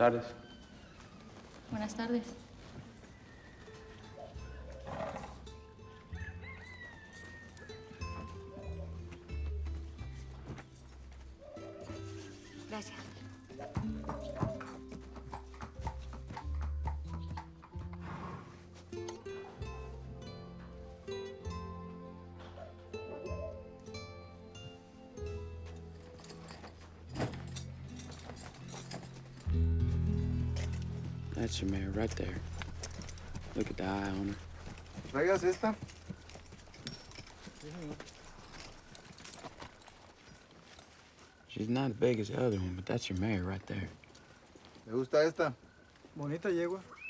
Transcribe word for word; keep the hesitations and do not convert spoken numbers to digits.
tardes. Buenas tardes. Gracias. That's your mare right there. Look at the eye on her. ¿Traigas esta? She's not as big as the other one, but that's your mare right there. ¿Me gusta esta? Bonita yegua.